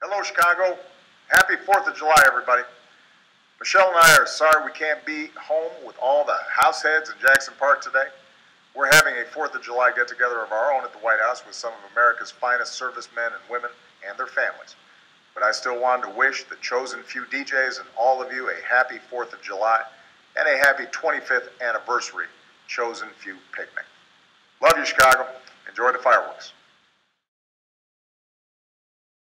Hello, Chicago. Happy 4th of July, everybody. Michelle and I are sorry we can't be home with all the house heads in Jackson Park today. We're having a 4th of July get-together of our own at the White House with some of America's finest servicemen and women and their families. But I still wanted to wish the Chosen Few DJs and all of you a happy 4th of July and a happy 25th anniversary Chosen Few picnic. Love you, Chicago. Enjoy the fireworks.